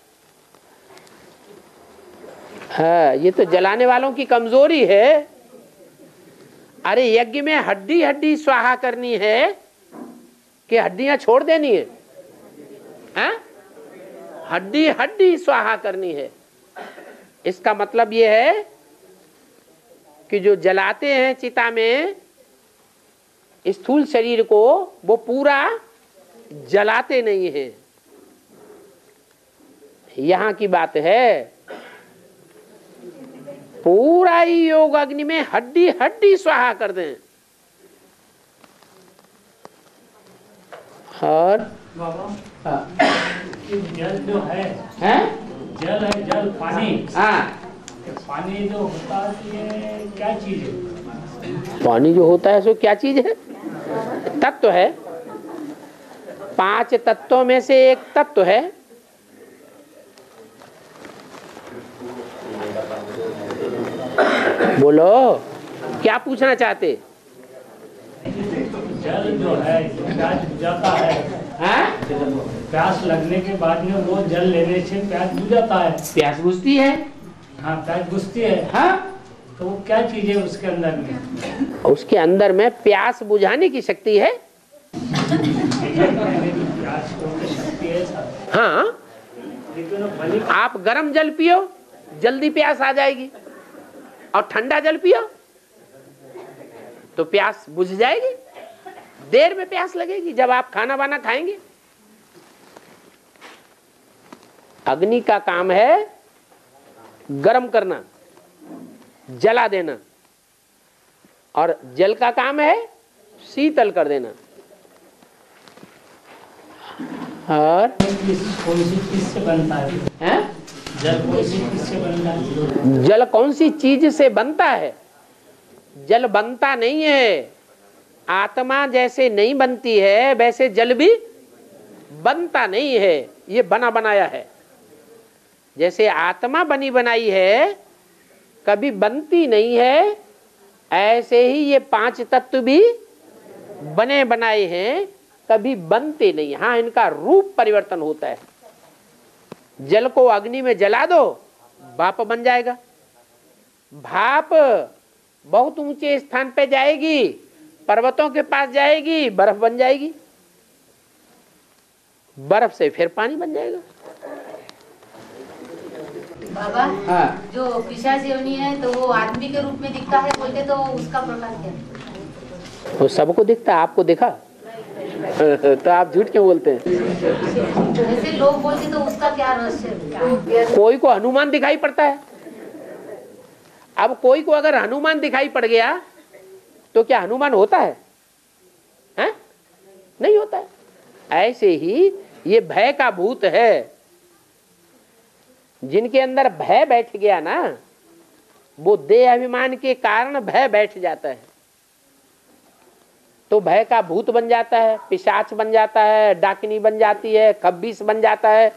हाँ, ये तो जलाने वालों की कमजोरी है। अरे यज्ञ में हड्डी हड्डी स्वाहा करनी है कि हड्डियां छोड़ देनी है? हाँ? हड्डी हड्डी स्वाहा करनी है। इसका मतलब ये है कि जो जलाते हैं चिता में स्थूल शरीर को, वो पूरा जलाते नहीं है। यहां की बात है, पूरा ही योग अग्नि में हड्डी हड्डी स्वाहा कर दें। और जल जो है जल है, जल पानी। पानी जो होता है ये क्या चीज है? पानी जो होता है सो क्या चीज है? तत्व है। 5 तत्वों में से एक तत्व है। बोलो क्या पूछना चाहते? जल जो है प्यास बुझाता है। प्यास लगने के बाद में वो जल लेने से प्यास बुझ जाता है। प्यास बुझती है। हाँ, प्यास बुझती है। हाँ, तो वो क्या चीज है उसके अंदर में? उसके अंदर में प्यास बुझाने की शक्ति है। प्यास को शक्ति है सर। हाँ, लेकिन आप गर्म जल पियो जल्दी प्यास आ जाएगी, और ठंडा जल पियो तो प्यास बुझ जाएगी। देर में प्यास लगेगी जब आप खाना वाना खाएंगे। अग्नि का काम है गर्म करना, जला देना, और जल का काम है शीतल कर देना। और कौन सी चीज से बनता है? जल कौन सी चीज से बनता है? जल कौन सी चीज से बनता है? जल बनता नहीं है। आत्मा जैसे नहीं बनती है वैसे जल भी बनता नहीं है। ये बना बनाया है। जैसे आत्मा बनी बनाई है, कभी बनती नहीं है, ऐसे ही ये 5 तत्व भी बने बनाए हैं, कभी बनते नहीं। हाँ, इनका रूप परिवर्तन होता है। जल को अग्नि में जला दो, भाप बन जाएगा। भाप बहुत ऊंचे स्थान पे जाएगी, पर्वतों के पास जाएगी, बर्फ बन जाएगी। बर्फ से फिर पानी बन जाएगा। बाबा, हाँ, जो पिशाच योनि है तो वो आदमी के रूप में दिखता है बोलते, तो उसका प्रकार क्या है? वो सबको दिखता है। आपको दिखा? तो आप झूठ क्यों बोलते हैं? ऐसे लोग बोलते तो उसका क्या रहस्य? कोई को हनुमान दिखाई पड़ता है। अब कोई को अगर हनुमान दिखाई पड़ गया तो क्या हनुमान होता है? हैं? नहीं होता है। ऐसे ही ये भय का भूत है। जिनके अंदर भय बैठ गया ना, वो देह अभिमान के कारण भय बैठ जाता है, तो भय का भूत बन जाता है, पिशाच बन जाता है, डाकिनी बन जाती है, खब्बीस बन जाता है।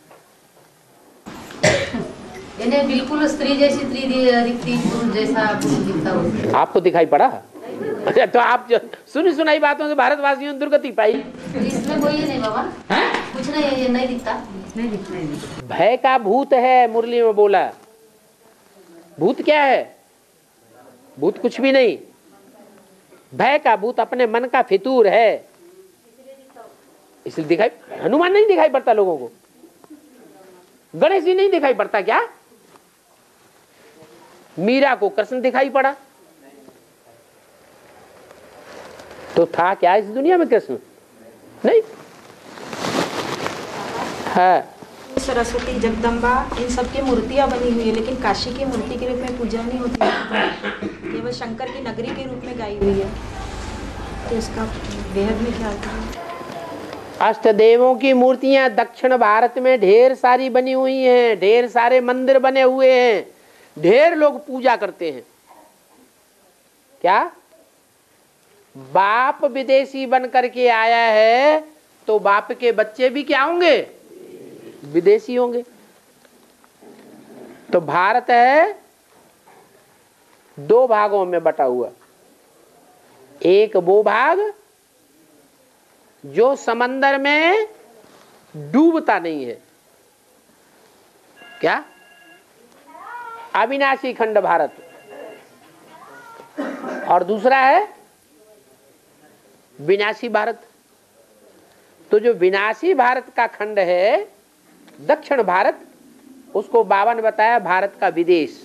यानी बिल्कुल स्त्री जैसी दिखती, पुरुष जैसा दिखता हो। आपको दिखाई पड़ा? अच्छा, तो आप सुनी सुनाई बातों से भारतवासियों ने दुर्गति पाई। इसमें कोई नहीं बाबा, कुछ नहीं है, ये नहीं दिखता। भय का भूत है, मुरली में बोला। भूत क्या है? भूत कुछ भी नहीं। भय का भूत अपने मन का फितूर है, इसलिए दिखाई। हनुमान नहीं दिखाई पड़ता लोगों को, गणेश जी नहीं दिखाई पड़ता क्या? मीरा को कृष्ण दिखाई पड़ा, तो था क्या इस दुनिया में कृष्ण? नहीं है। सरस्वती, जगदम्बा, इन सब की मूर्तियां बनी हुई है, लेकिन काशी की मूर्ति के रूप में पूजा नहीं होती है, केवल शंकर की नगरी के रूप में गाई हुई है। तो इसका बेहद में क्या होता है? अष्टदेवों की मूर्तियां दक्षिण भारत में ढेर सारी बनी हुई हैं, ढेर सारे मंदिर बने हुए हैं, ढेर लोग पूजा करते हैं। क्या बाप विदेशी बन करके आया है तो बाप के बच्चे भी क्या होंगे? विदेशी होंगे। तो भारत है दो भागों में बटा हुआ। एक वो भाग जो समंदर में डूबता नहीं है, क्या? अविनाशी खंड भारत। और दूसरा है विनाशी भारत। तो जो विनाशी भारत का खंड है दक्षिण भारत, उसको बाबा ने बताया भारत का विदेश।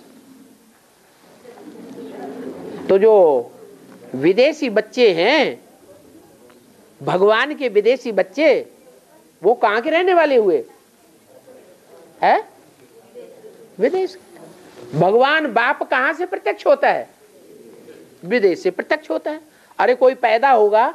तो जो विदेशी बच्चे हैं, भगवान के विदेशी बच्चे, वो कहां के रहने वाले हुए है? विदेश। भगवान बाप कहां से प्रत्यक्ष होता है? विदेश से प्रत्यक्ष होता है। अरे कोई पैदा होगा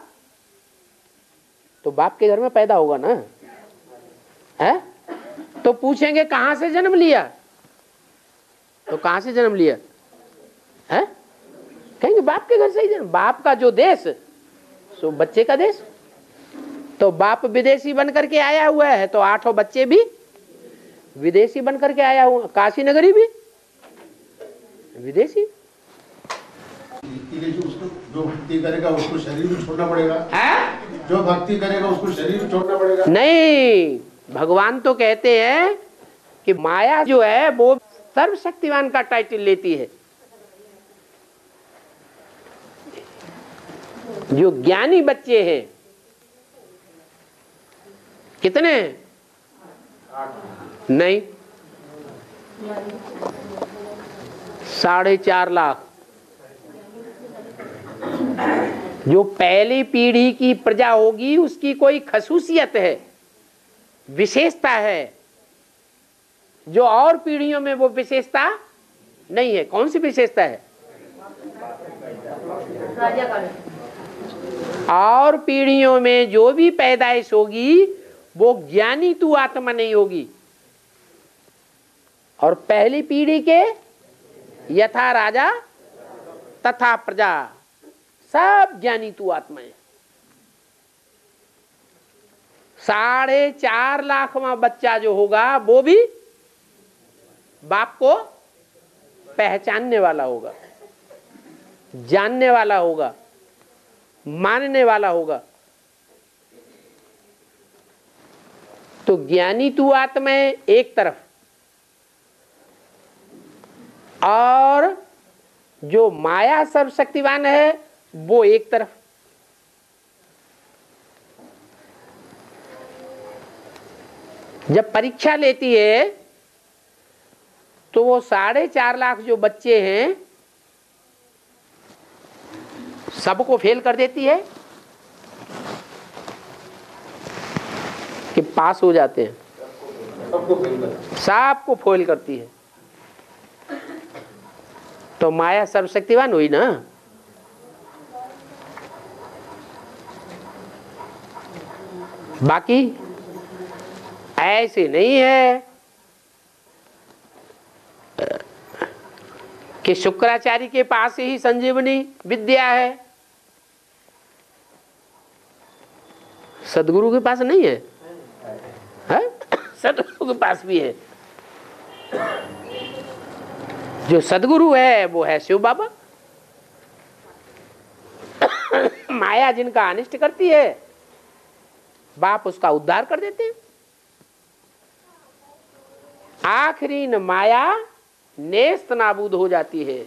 तो बाप के घर में पैदा होगा ना, है? तो पूछेंगे कहां से जन्म लिया? तो कहां से जन्म लिया है? कहेंगे बाप के घर से ही जन्म। बाप का जो देश सो बच्चे का देश। तो बाप विदेशी बन करके आया हुआ है, तो आठों बच्चे भी विदेशी बन करके आया हुआ। काशी नगरी भी विदेशी। जो भक्ति करेगा उसको शरीर भी छोड़ना पड़ेगा। जो भक्ति करेगा उसको शरीर भी छोड़ना पड़ेगा। नहीं, भगवान तो कहते हैं कि माया जो है वो सर्वशक्तिमान का टाइटल लेती है। जो ज्ञानी बच्चे हैं कितने? नहीं, 4.5 लाख। जो पहली पीढ़ी की प्रजा होगी उसकी कोई खसूसियत है, विशेषता है, जो और पीढ़ियों में वो विशेषता नहीं है। कौन सी विशेषता है? और पीढ़ियों में जो भी पैदाइश होगी वो ज्ञानी तू आत्मा नहीं होगी। और पहली पीढ़ी के यथा राजा तथा प्रजा, सब ज्ञानी तू आत्मा है। 4.5 लाखवां बच्चा जो होगा वो भी बाप को पहचानने वाला होगा, जानने वाला होगा, मानने वाला होगा। तो ज्ञानी तू आत्मा है एक तरफ, और जो माया सर्वशक्तिवान है वो एक तरफ। जब परीक्षा लेती है तो वो 4.5 लाख जो बच्चे हैं सबको फेल कर देती है। पास हो जाते हैं, सबको फोइल करती है। तो माया सर्वशक्तिवान हुई ना। बाकी ऐसे नहीं है कि शुक्राचार्य के पास ही संजीवनी विद्या है, सदगुरु के पास नहीं है, है? सदगुरु के पास भी है। जो सदगुरु है वो है शिव बाबा। माया जिनका अनिष्ट करती है, बाप उसका उद्धार कर देते हैं। आखिरी न माया नेस्त नाबूद हो जाती है,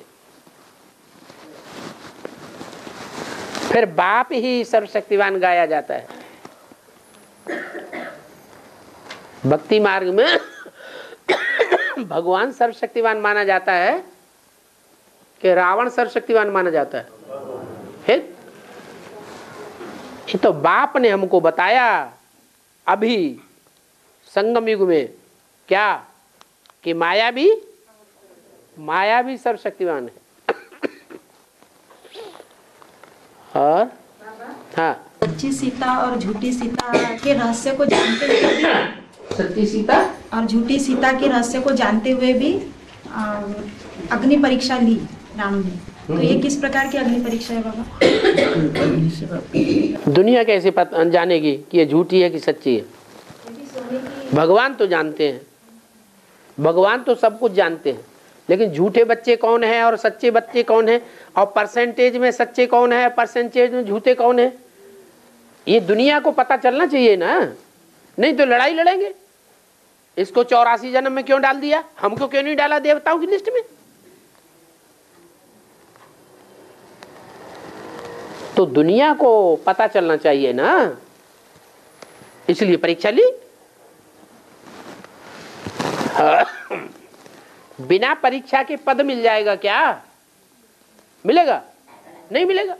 फिर बाप ही सर्वशक्तिवान गाया जाता है। भक्ति मार्ग में भगवान सर्वशक्तिवान माना जाता है कि रावण सर्वशक्तिवान माना जाता है? ये तो बाप ने हमको बताया अभी संगम युग में, क्या कि माया भी सर्वशक्तिवान है। और हाँ, सच्ची सीता और झूठी सीता के रहस्य को जानते हुए भी, सच्ची सीता और झूठी सीता के रहस्य को जानते हुए भी अग्नि परीक्षा ली राम ने। तो ये किस प्रकार की अग्नि परीक्षा है बाबा? दुनिया कैसे पता जानेगी कि ये झूठी है कि सच्ची है? भगवान तो जानते हैं, भगवान तो सब कुछ जानते हैं, लेकिन झूठे बच्चे कौन है और सच्चे बच्चे कौन है, और परसेंटेज में सच्चे कौन है, परसेंटेज में झूठे कौन है, ये दुनिया को पता चलना चाहिए ना। नहीं तो लड़ाई लड़ेंगे। इसको 84 जन्म में क्यों डाल दिया, हमको क्यों नहीं डाला देवताओं की लिस्ट में? तो दुनिया को पता चलना चाहिए ना, इसलिए परीक्षा ली। बिना परीक्षा के पद मिल जाएगा क्या? मिलेगा? नहीं मिलेगा।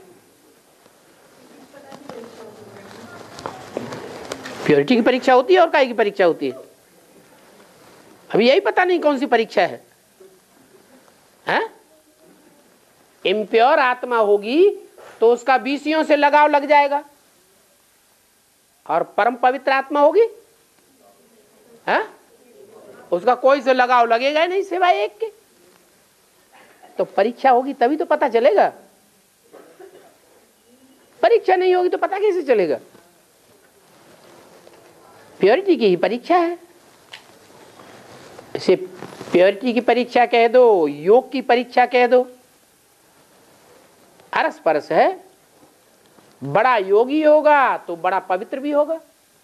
प्योरिटी की परीक्षा होती है और काय की परीक्षा होती है? अभी यही पता नहीं कौन सी परीक्षा है, हैं? इम्प्योर आत्मा होगी तो उसका बीसियों से लगाव लग जाएगा, और परम पवित्र आत्मा होगी, हैं? उसका कोई से लगाव लगेगा नहीं सिवाय एक के। तो परीक्षा होगी तभी तो पता चलेगा, परीक्षा नहीं होगी तो पता कैसे चलेगा? प्योरिटी की ही परीक्षा है। इसे प्योरिटी की परीक्षा कह दो, योग की परीक्षा कह दो, अरस परस है। बड़ा योगी होगा तो बड़ा पवित्र भी होगा,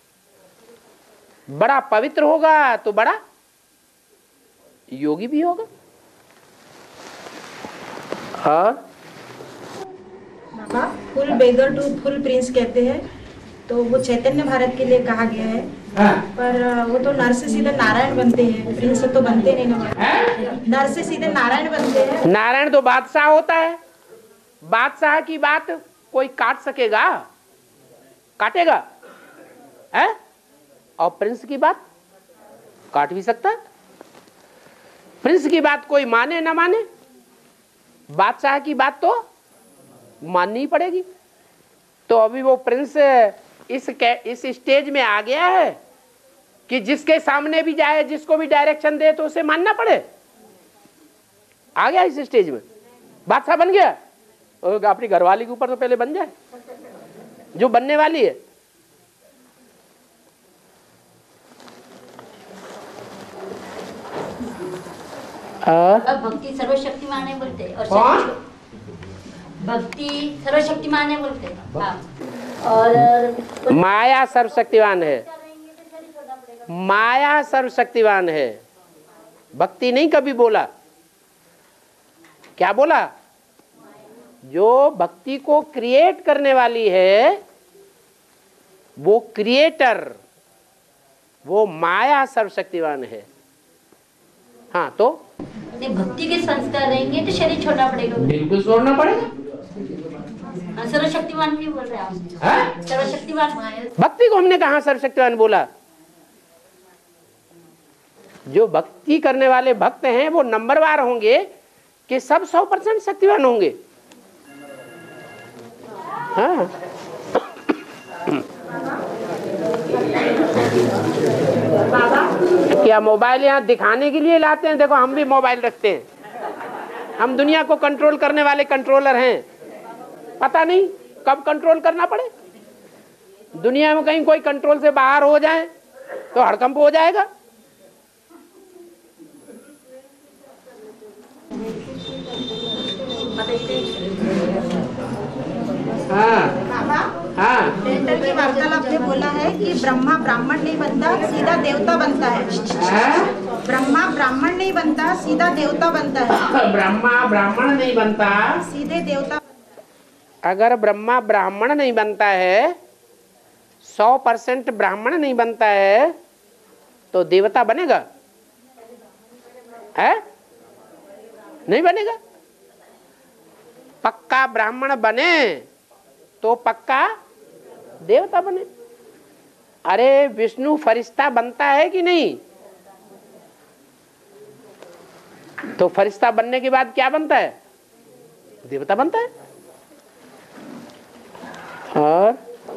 बड़ा पवित्र होगा तो बड़ा योगी भी होगा। और बाबा full beggar to full prince कहते हैं, तो वो चैतन्य भारत के लिए कहा गया है। पर वो तो नर से सीधे नारायण बनते हैं, प्रिंस तो बनते नहीं ना। नर से सीधे नारायण बनते हैं। नारायण तो बादशाह होता है, बादशाह की बात कोई काट सकेगा? काटेगा है? और प्रिंस की बात काट भी सकता है? प्रिंस की बात कोई माने ना माने, बादशाह की बात तो माननी ही पड़ेगी। तो अभी वो प्रिंस इस स्टेज में आ गया है कि जिसके सामने भी जाए, जिसको भी डायरेक्शन दे तो उसे मानना पड़े। आ गया इस स्टेज में, बादशाह बन गया। और अपनी घरवाली के ऊपर तो पहले बन जाए, जो बनने वाली है। भक्ति सर्वशक्तिमान है बोलते, और भक्ति सर्वशक्तिमान है बोलते। और माया सर्वशक्तिवान है, माया सर्वशक्तिवान है। भक्ति नहीं कभी बोला। क्या बोला? जो भक्ति को क्रिएट करने वाली है वो क्रिएटर, वो माया सर्वशक्तिवान है। हाँ, तो भक्ति के संस्कार रहेंगे तो शरीर छोड़ना पड़ेगा। बिल्कुल छोड़ना पड़ेगा। सर्वशक्तिमान भी बोल रहे हैं आप। सर्वशक्तिमान भक्ति को हमने कहा सर्वशक्तिवान बोला? जो भक्ति करने वाले भक्त हैं वो नंबरवार होंगे कि सब 100% शक्तिवान होंगे। हाँ क्या मोबाइल यहाँ दिखाने के लिए लाते हैं? देखो हम भी मोबाइल रखते हैं, हम दुनिया को कंट्रोल करने वाले कंट्रोलर हैं। पता नहीं कब कंट्रोल करना पड़े। दुनिया में कहीं कोई कंट्रोल से बाहर हो जाए तो हड़कंप हो जाएगा। हाँ टेंडर की वार्तालाप में बोला है कि ब्रह्मा ब्राह्मण नहीं बनता, सीधा देवता बनता है। ब्रह्मा ब्राह्मण नहीं बनता, सीधा देवता बनता है। ब्रह्मा ब्राह्मण नहीं बनता, सीधे देवता। अगर ब्रह्मा ब्राह्मण नहीं बनता है, 100% ब्राह्मण नहीं बनता है, तो देवता बनेगा? है नहीं बनेगा। पक्का ब्राह्मण बने तो पक्का देवता बने। अरे विष्णु फरिश्ता बनता है कि नहीं? तो फरिश्ता बनने के बाद क्या बनता है? देवता बनता है। और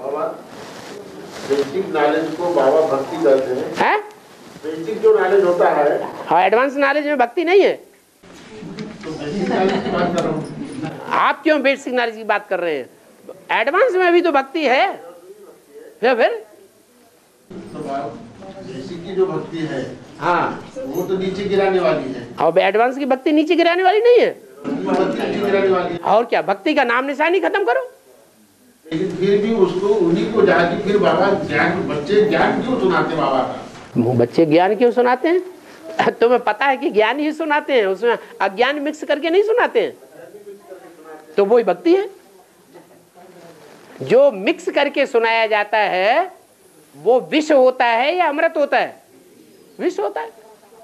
बेसिक नॉलेज को बाबा भक्ति करते हैं। बेसिक जो नॉलेज होता है, हाँ, एडवांस नॉलेज में भक्ति नहीं है। तो बेसिक नॉलेज की बात कर रहा हूँ। आप क्यों बेसिक नॉलेज की बात कर रहे हैं? एडवांस में भी तो भक्ति है। फिर तो बेसिक की जो भक्ति है, हाँ, वो तो नीचे गिराने वाली है। और एडवांस की भक्ति नीचे गिराने वाली नहीं है। भक्ति नीचे गिराने वाली है। और क्या, भक्ति का नाम निशानी खत्म करो। लेकिन फिर भी उसको उन्हीं को जाके फिर बाबा ज्ञान, बच्चे ज्ञान क्यों सुनाते बाबा का? बच्चे ज्ञान क्यों सुनाते हैं? तुम्हें पता है कि ज्ञान ही सुनाते हैं, उसमें अज्ञान मिक्स करके नहीं सुनाते हैं। तो वही भक्ति है। जो मिक्स करके सुनाया जाता है वो विष होता है या अमृत होता है? विष होता है।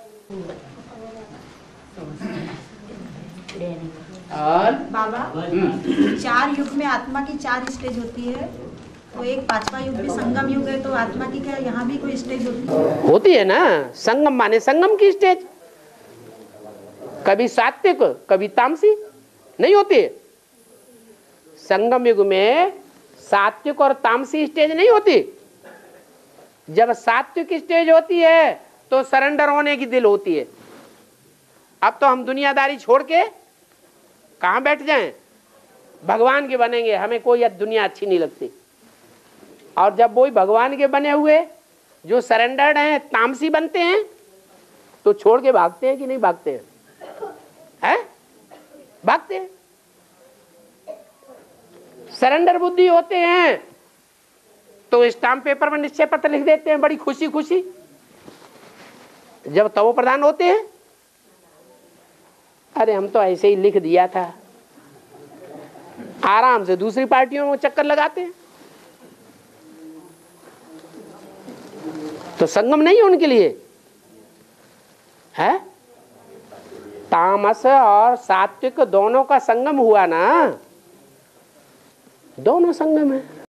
और बाबा 4 युग में आत्मा की 4 स्टेज होती है, तो एक 5वां युग भी संगम युग है, तो आत्मा की क्या यहाँ भी कोई स्टेज होती है? होती है ना। संगम माने संगम की स्टेज। कभी सात्विक कभी तामसी नहीं होती है। संगम युग में सात्विक और तामसी स्टेज नहीं होती। जब सात्विक स्टेज होती है तो सरेंडर होने की दिल होती है। अब तो हम दुनियादारी छोड़ के कहां बैठ जाएं? भगवान के बनेंगे, हमें कोई दुनिया अच्छी नहीं लगती। और जब वही भगवान के बने हुए जो सरेंडर्ड हैं तामसी बनते हैं तो छोड़ के भागते हैं कि नहीं भागते हैं? हैं? भागते हैं। सरेंडर बुद्धि होते हैं तो स्टाम्प पेपर में निश्चय पत्र लिख देते हैं बड़ी खुशी खुशी। जब तवो प्रधान होते हैं, अरे हम तो ऐसे ही लिख दिया था, आराम से दूसरी पार्टियों में चक्कर लगाते हैं। तो संगम नहीं है उनके लिए, है? तामस और सात्विक दोनों का संगम हुआ ना, दोनों संगम है।